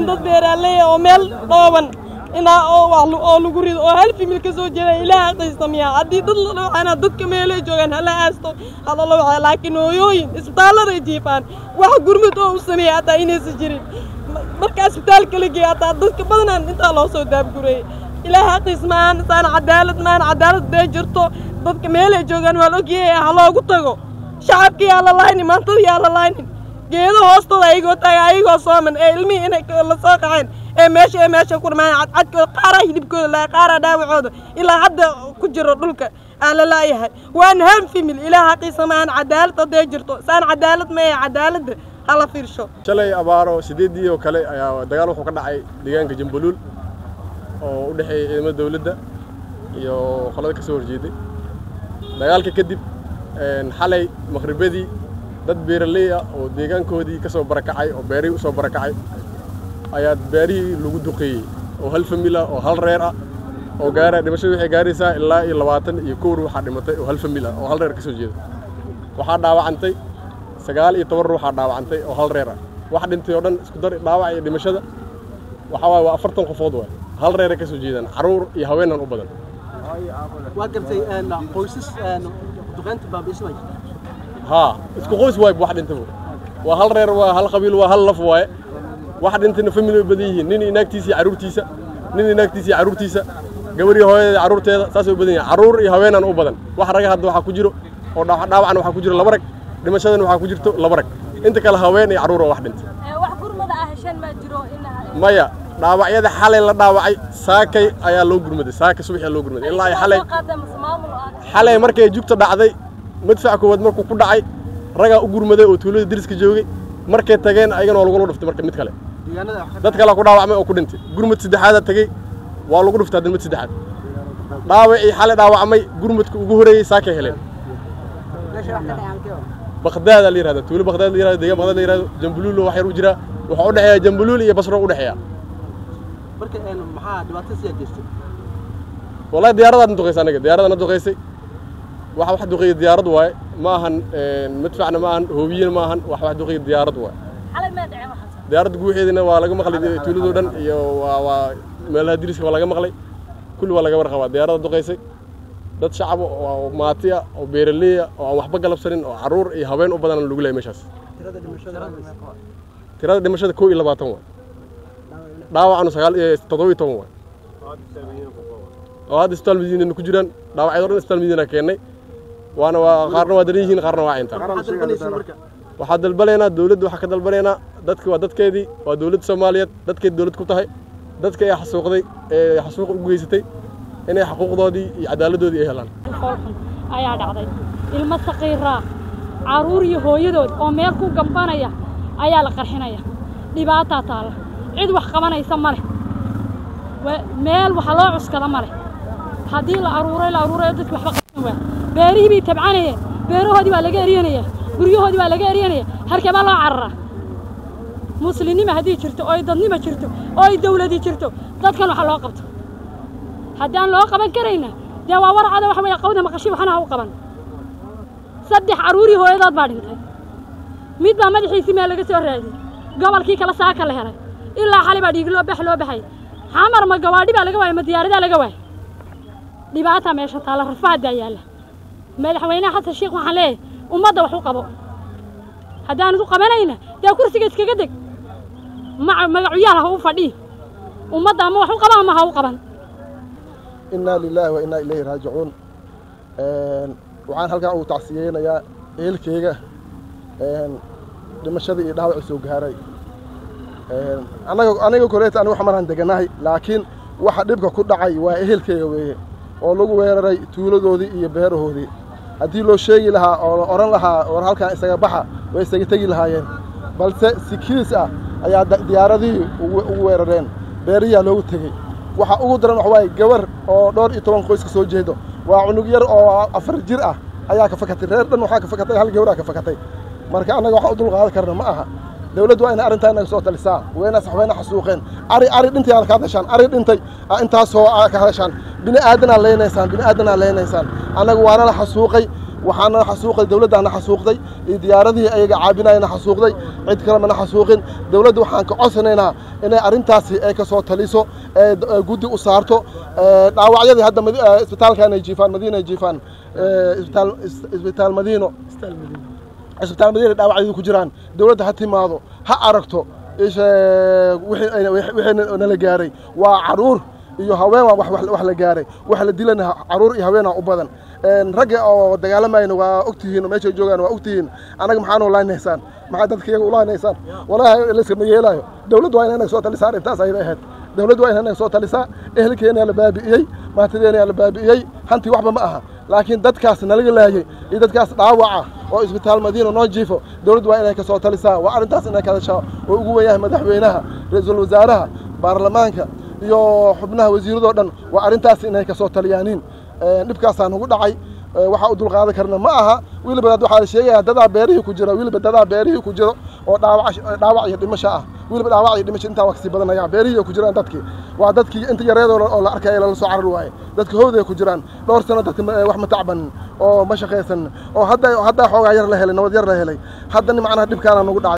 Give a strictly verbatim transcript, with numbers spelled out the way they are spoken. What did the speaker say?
ضد بيرالي أو ميل طوبا إن أو أو لجوري أو هل في ملك زوجنا إله قيسميها عدي ضل أنا ضد كميل جوجن هلا أستو هذا الله لكن هو يوين إسبتال رجيفان واحد قرمت أو سميع تايني سجري مركز إسبتال كل جي أتا ضد كبدنا أنت الله سوداب جوري إله قيسمان سان عدالة مان عدالة بيجرتو ضد كميل جوجن ولوجي هلا قطعو شعب كي على لاين ما تري على لاين جيدو هوستو أيقو تاي أيقو صامن علمي إنك الله ساقعين إيه ماشي إيه ماشي كور ما عد عد قارة يدب كل لا قارة دا وعود إلا حد كجر دولك على لا يهاي وأن هم في من الإله قيسم عن عدالة ديجرتو سان عدالة ما عدالة على فيرشو شلي أبارو سديدي وكلي يا دجال وحنا كنا دجان كجنبلول أو دحي إمام الدولة يو خلاص كسور جدي دجال ككدب حلي مغربي dad beeraley ah oo deegaankoodii ka soo barakacay oo beeri u soo barakacay ayaa beeri lagu duqeeyay oo hal family oo hal reer ah oo gaara dhimashadu waxay gaaraysaa ilaa iyo labaatan iyo kow ruux dhimantay oo hal family oo hal reer ka soo jeeda waxa dhaawacantay sagaal iyo toban ruux dhaawacantay oo hal reer ah waxa dhintay oo dhan isku dar dhaawac iyo dhimashada waxa waa afartan qofood waa hal reer ka soo jeedaan caruur iyo haweenan u badan waa gartay aan qoysas aan duqeynta baabiisay ها اسكو قوس واي بواحد انتبه وهل رير وهل قبيل وهل لف واي واحد انتنا فميلي بديه نيني ناكتيسي عرورتيسا نيني ناكتيسي عرورتيسا غوري هوي عرورتيدا ساسو بدين عرور iyo haweenan u badan wax raga hadda waxa ku jiro oo dhaawacan waxa ku jiro laba rag dhimashadan waxa ku jirto laba rag inta kala haween iyo caruur wax dhintay ee wax gurmada ah heshan ma jiro in maya dhaawacyada xalay la dhaawacay saakay ayaa loo gurmaday saaka subaxii loo gurmaday ilaa xalay xalay markay jugta dhacday مدفع كود مركو كدعي رجع أجور oo tuulada diriska joogay markay tageen ayagana waa lagu dhuftay marka mid kale dadka la ku dhaawacmay oo ku dhintay gurmad saddexaad tagay waa lagu dhuftay mid saddexaad dhaawacii xal dhaawacmay gurmadka ugu horeeyay saakay heleen Baghdad la yiraahdo tuulo Baghdad la yiraahdo deegaan Baghdad la yiraahdo Jambuluul wax yar u jira waxa u dhaxeeya Jambuluul iyo Basra u dhaxeeya marka een maxaa dhibaato sii geystay wallahi diyaaradaad duqeysay anaga diyaaradaad duqeysay waxa wax duqeey diyaarad waay ma ahan madfacna ma ahan hoobiyin ma ahan wax wax duqeey diyaarad waay xalay ma dhacay waxa diyaarad guuxeedina waa laga maqlay tuuladu dhan iyo waa waa meelaha diriska waa laga maqlay kulli waa laga warqabaa diyaarad duqeysay dad shacab oo maatiya oo beeraley oo waxba galabsanin oo caruur iyo haween u badan lagu leeyahay meeshaas tirada dhimashada tirada dhimashada kow iyo labaatan waay dhaawacna sagaal iyo toddoba iyo toban waay oo hadda isbitaal Madiina ku jiraan dhaawacyada dhan isbitaal Madiina keenay وانا قارنا ودريهين قارنا واعينتا waxaa dalbaleena dawladdu waxa ka dalbaleena dadka waa dadkeedii waa dawladda Soomaaliyeed dadkeed dawlad ku tahay dadka ay xasuuqday ee xasuuq u geysatay inay xuquuqdoodii iyo cadaaladdoodii ay helaan ayaa dhacday ilmo saqiira caruur iyo hooyadood oo meel ku gambanaya ayaa la qarxinaya dhibaato taala cid wax qabanaysa ma leh meel waxa loo cuskada ma leh hadii la aruuray la aruuray dadku waxba qaban waa beerihii bi tabcanayeen beerahoodii waa laga eriyanaya guryahoodii waa laga eriyanaya harkaba loo carara muslimnimo hadii jirto oo dadnimo jirto oo dawladii jirto dadkan waxa loo qabto hadaan loo qaban kareyna daa waa warcada wax way qowda maqashii waxana u qaban saddex caruuri hooyadood baa dhintay mid baa madaxiisa meel laga soo raadiyay gobolkii kala saaka la helay ilaa xalay baa dhiig loo bax loo baxay xamar ma gawaadhi baa laga waayay ma diyaarada laga waayay dhibaato meesha taala rafaada yaala madaxweynaha xasan sheekh waxaan leeyahay ummadda wax u qabo hadaan u qabanayna daa kursiga iskaga deg magacuyaal ha u fadhi ummadda ama wax u qaba ama ha u qaban inna lillahi wa inna ilayhi raaji'uun een waxaan halkan u tacsiyeenayaa eelkeyga een dhimashada iyo dhaawac soo gaaray een anaga aniga koreeta aniga wax maraan deganahay laakiin waxa dhibka ku dhacay waa eelkeyga weeye oo lagu weeraray tuuladoodii iyo beerahoodii haddii loo sheegi lahaa oo oran lahaa war halkan isaga baxa way isaga tagi lahaayeen balse si kiis ah ayaa diyaaradii ugu weerareen beeriyaa loogu tegey waxa ugu daran wax waay gabar oo dhowr iyo toban qoys ka soo jeedo waa cunug yar oo afar jir ah ayaa ka fakatay reer dhan waxa ka fakatay hal gabar ka fakatay marka anaga waxa u dul qaadan karna ma aha dawladdu waa in arrintan naga soo talisaa weena saxweena xasuuqeen ari ari dhintay aan ka hadashaan ari dhintay intaas oo ka hadashaan bini aadana leenaysaan bini aadana leenaysaan anaga waana la xasuuqay waxaana xasuuqay dawladdaana xasuuqday iyo diyaaradihii ayaga caabinayna xasuuqday cid kale mana xasuuqin dawladda waxaan ka codsanaynaa inay arrintaasi ay ka soo taliso ee guddi u saarto dhaawacyadii hadda isbitaalkan ay jiifaan madiina ay jiifaan isbitaal isbitaal madiino isbitaal madiina dhaawacyadu ku jiraan dawladda ha timaado ha aragto إيش وحين وحين نلا جاري وعرور يهوين وح وح وح جاري وحلا دلنا عرور يهوين أبدا نرجع دجال ما ينو وقتهين وما يشوف جوجان وقتهين أنا محان والله نحسان ما عاد تذكر والله نحسان ولا لسه ميلا دولة وين أنا صوت اللي صار أنت صاير هاد دولة وين أنا صوت اللي صار إهلك هنا على باب إيه ما تدري على باب إيه هنتي واحدة معها لكن دت كاس نلقي لاجي إذا كاس ضاوعة أو إسبيتال مدينة ناجيفه دولة وين أنا صوت اللي صار وأنا تاس إنك هذا شاء وجوه مدحوينها رئيس الوزراء برلمانك يو حبناه وزير دودن وأرنتاس إنك صوت اليانين نبكاس أنا قد عي waxa uu dulqaadan karna ma aha wiliba dad waxa la sheegay dad beerihi ku jira wiliba dad beerihi ku jiro oo dhaawac dhaawac iyo dhimasho ah wiliba dhaawac iyo dhimasho inta waqti badan ayaa beerihi ku jiraan dadkii waa dadkii inta yareedo oo la arkay la soo carar waayay dadka hooday ku jiraan dhowr sano dadka wax ma tacban oo ma shaqeysan oo hadda hadda xoogaa yar la helay nabad yar la helay hadda macnaha dhibkaana nagu dhacay